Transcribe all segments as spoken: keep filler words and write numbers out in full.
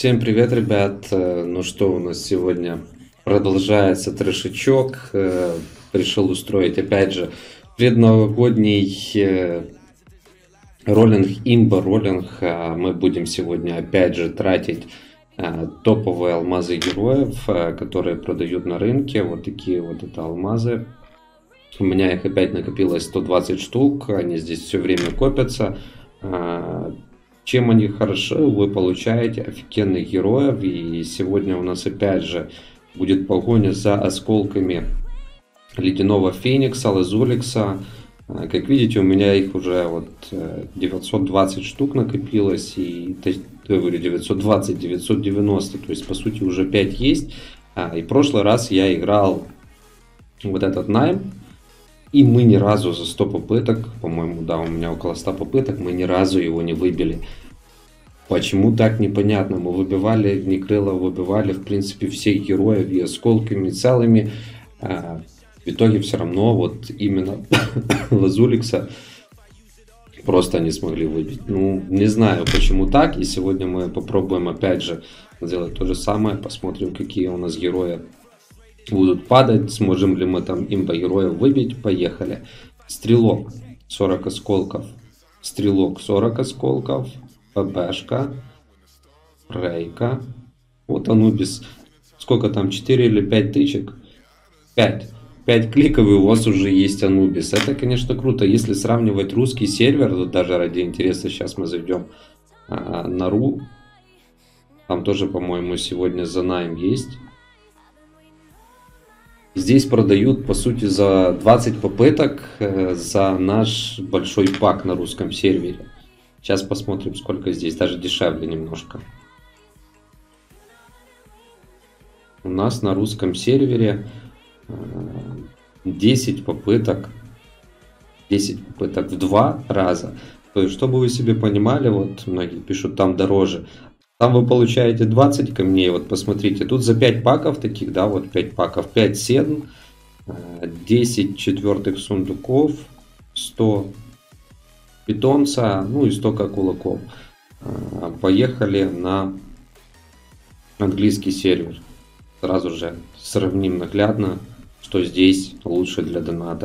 Всем привет, ребят! Э, Ну что, у нас сегодня продолжается трешечок. Э, Решил устроить опять же предновогодний э, роллинг, имба роллинг. А Мы будем сегодня опять же тратить э, топовые алмазы героев, э, которые продают на рынке. Вот такие вот это алмазы. У меня их опять накопилось сто двадцать штук. Они здесь все время копятся. А, Чем они хороши? Вы получаете офигенных героев. И сегодня у нас опять же будет погоня за осколками Ледяного Феникса, Лазуликса. А, Как видите, у меня их уже вот э, девятьсот двадцать штук накопилось. И то есть, я говорю девятьсот двадцать, девятьсот девяносто. То есть по сути уже пять есть. А, И в прошлый раз я играл вот этот найм. И мы ни разу за сто попыток, по-моему, да, у меня около ста попыток, мы ни разу его не выбили. Почему так, непонятно. Мы выбивали Некрыла, выбивали, в принципе, всех героев и осколками целыми. А в итоге все равно вот именно Лазуликса просто не смогли выбить. Ну, не знаю, почему так. И сегодня мы попробуем опять же сделать то же самое. Посмотрим, какие у нас герои будут падать, сможем ли мы там имба героев выбить. Поехали. Стрелок сорок осколков, стрелок сорок осколков, ПБшка, Рейка, вот Анубис, сколько там, четыре или пять тычек, пять, пять кликов, и у вас уже есть Анубис. Это, конечно, круто. Если сравнивать русский сервер, то даже ради интереса сейчас мы зайдем а, на ру, там тоже, по-моему, сегодня за найм есть. Здесь продают, по сути, за двадцать попыток э, за наш большой пак на русском сервере. Сейчас посмотрим, сколько здесь. Даже дешевле немножко. У нас на русском сервере э, десять попыток. десять попыток в два раза. То есть, чтобы вы себе понимали, вот многие пишут, там дороже. Там вы получаете двадцать камней, вот посмотрите, тут за пять паков таких, да, вот пять паков, пять седн, десять четвертых сундуков, сто питомца, ну и сто кулаков. Поехали на английский сервер. Сразу же сравним наглядно, что здесь лучше для доната.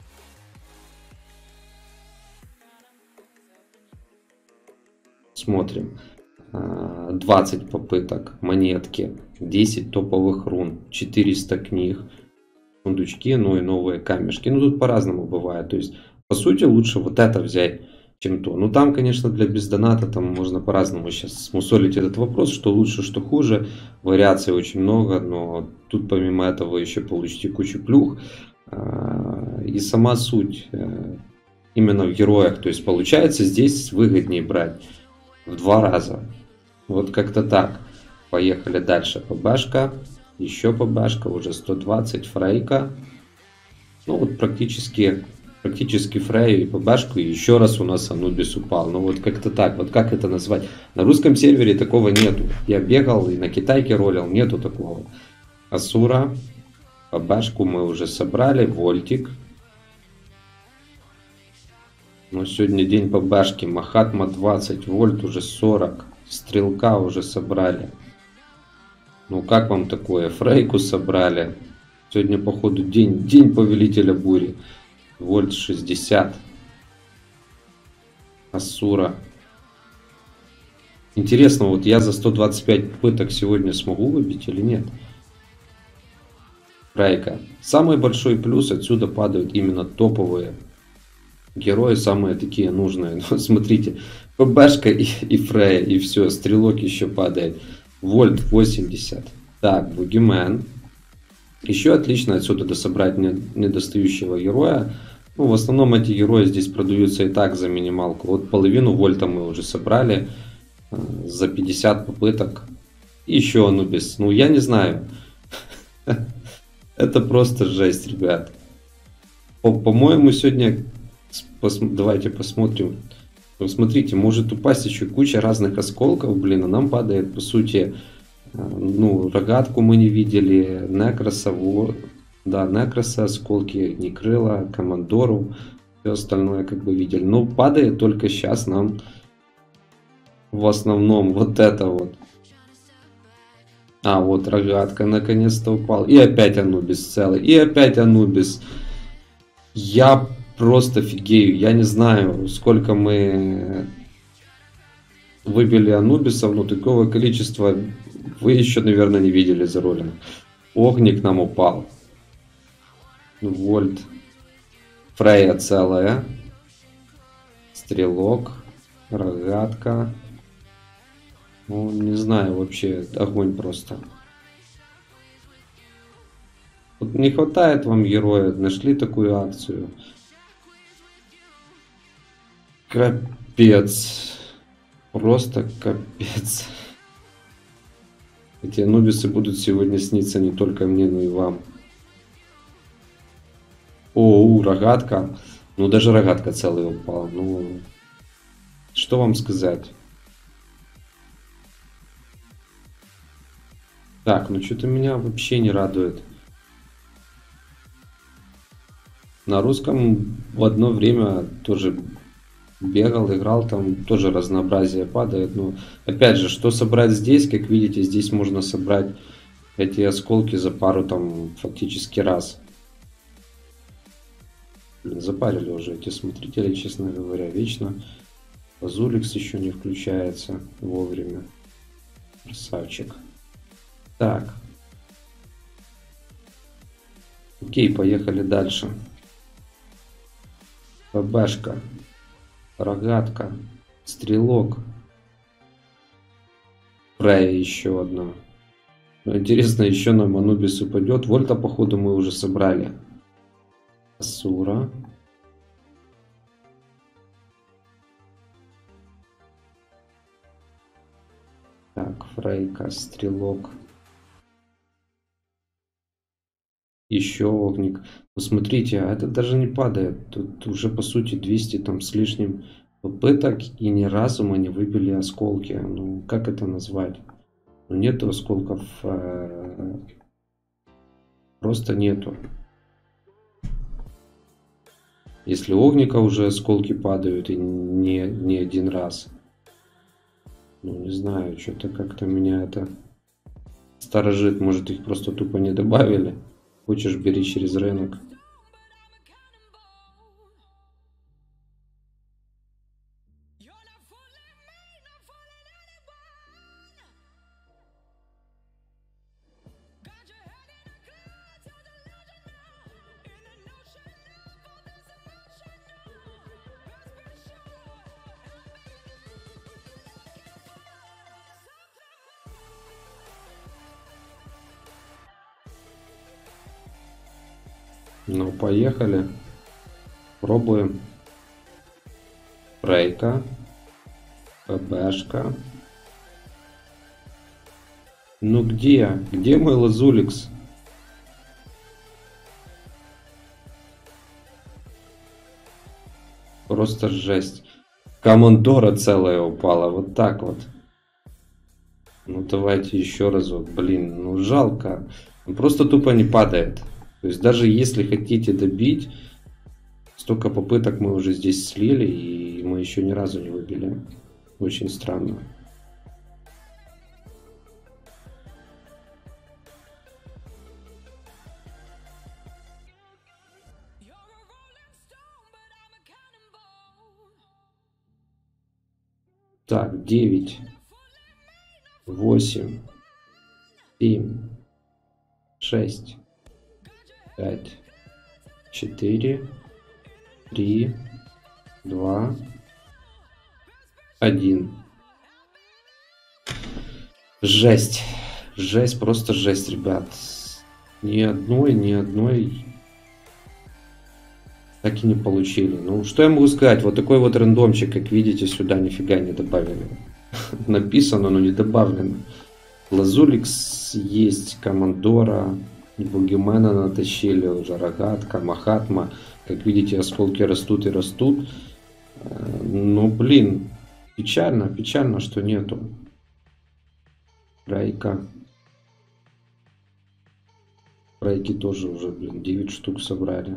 Смотрим. двадцать попыток, монетки, десять топовых рун, четыреста книг, сундучки, ну и новые камешки. Ну тут по-разному бывает. То есть, по сути, лучше вот это взять, чем то. Ну там, конечно, для бездоната там можно по-разному сейчас смусолить этот вопрос, что лучше, что хуже. Вариаций очень много, но тут помимо этого еще получите кучу плюх. И сама суть именно в героях. То есть, получается, здесь выгоднее брать в два раза. Вот как-то так. Поехали дальше. ПБшка. Еще ПБшка. Уже сто двадцать. Фрейка. Ну вот практически, практически Фрейю и ПБшку. И еще раз у нас Анубис упал. Ну вот как-то так. Вот как это назвать? На русском сервере такого нету. Я бегал и на китайке ролил. Нету такого. Асура. ПБшку мы уже собрали. Вольтик. Но сегодня день ПБшки. Махатма двадцать. Вольт уже сорок. Стрелка уже собрали. Ну как вам такое? Фрейку собрали. Сегодня походу день, день повелителя бури. Вольт шестьдесят. Асура. Интересно, вот я за сто двадцать пять попыток сегодня смогу выбить или нет? Фрейка. Самый большой плюс, отсюда падают именно топовые герои, самые такие нужные. Ну, смотрите, ПБшка и, и Фрея, и все, стрелок еще падает. Вольт восемьдесят. Так, Бугимен. Еще отлично отсюда дособрать недостающего героя. Ну, в основном эти герои здесь продаются и так за минималку. Вот половину Вольта мы уже собрали за пятьдесят попыток. И еще Анубис. Ну, я не знаю. Это просто жесть, ребят. По-моему, сегодня... Давайте посмотрим. Смотрите, может упасть еще куча разных осколков, блин, а нам падает, по сути, ну, рогатку мы не видели, Некроса, вот, да, Некроса, осколки, Некрыла, Командору, все остальное как бы видели. Но падает только сейчас нам в основном вот это вот. А, вот рогатка наконец-то упал. И опять Анубис целый. И опять Анубис. Я просто офигею. Я не знаю, сколько мы выбили Анубисов, но такого количества вы еще, наверное, не видели за ролем. Огник нам упал. Вольт. Фрея целая. Стрелок. Рогатка. Ну, не знаю, вообще огонь просто. Вот не хватает вам героя. Нашли такую акцию. Капец. Просто капец. Эти анубисы будут сегодня сниться не только мне, но и вам. О, рогатка. Ну, даже рогатка целая упала. Ну, что вам сказать? Так, ну что-то меня вообще не радует. На русском в одно время тоже бегал, играл, там тоже разнообразие падает. Но опять же, что собрать здесь? Как видите, здесь можно собрать эти осколки за пару там фактически раз. Блин, запарили уже эти смотрители, честно говоря, вечно. Азуликс еще не включается вовремя. Красавчик. Так. Окей, поехали дальше. ПБшка. Рогатка. Стрелок. Фрея еще одна. Но интересно, еще нам Анубис упадет. Вольта, походу, мы уже собрали. Асура. Так, Фрейка, Стрелок. Еще Огник. Посмотрите, а это даже не падает. Тут уже по сути двести там с лишним попыток, и ни разу мы не выбили осколки. Ну, как это назвать? Ну, нету осколков. Э, просто нету. Если Огника уже осколки падают и не, не один раз. Ну, не знаю, что-то как-то меня это сторожит. Может, их просто тупо не добавили. Хочешь, бери через рынок. Ну, поехали. Пробуем. Фрейка. ПБшка. Ну где? Где мой Лазуликс? Просто жесть. Командора целая упала. Вот так вот. Ну давайте еще разок. Блин, ну жалко. Он просто тупо не падает. То есть даже если хотите добить, столько попыток мы уже здесь слили, и мы еще ни разу не выбили. Очень странно. Так, девять, восемь, семь, шесть, пять, четыре, три, два, один. Жесть. Жесть, просто жесть, ребят. Ни одной, ни одной так и не получили. Ну, что я могу сказать? Вот такой вот рандомчик, как видите, сюда нифига не добавили. Написано, но не добавлено. Лазуликс есть, Командора, Бугимена натащили, уже Рогатка, Махатма. Как видите, осколки растут и растут. Ну, блин, печально, печально, что нету. Райка. Райки тоже уже, блин, девять штук собрали.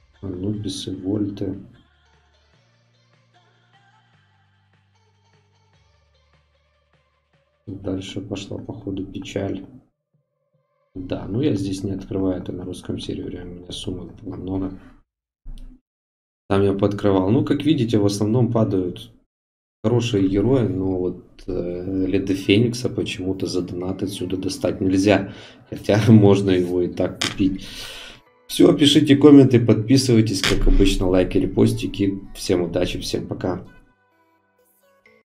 Анубисы, Вольты. Дальше пошла, походу, печаль. Да, ну я здесь не открываю это на русском сервере, у меня сумок было много. Там я пооткрывал. Ну, как видите, в основном падают хорошие герои, но вот э, Леда Феникса почему-то за донат отсюда достать нельзя. Хотя можно его и так купить. Все, пишите комменты, подписывайтесь, как обычно, лайки, репостики. Всем удачи, всем пока.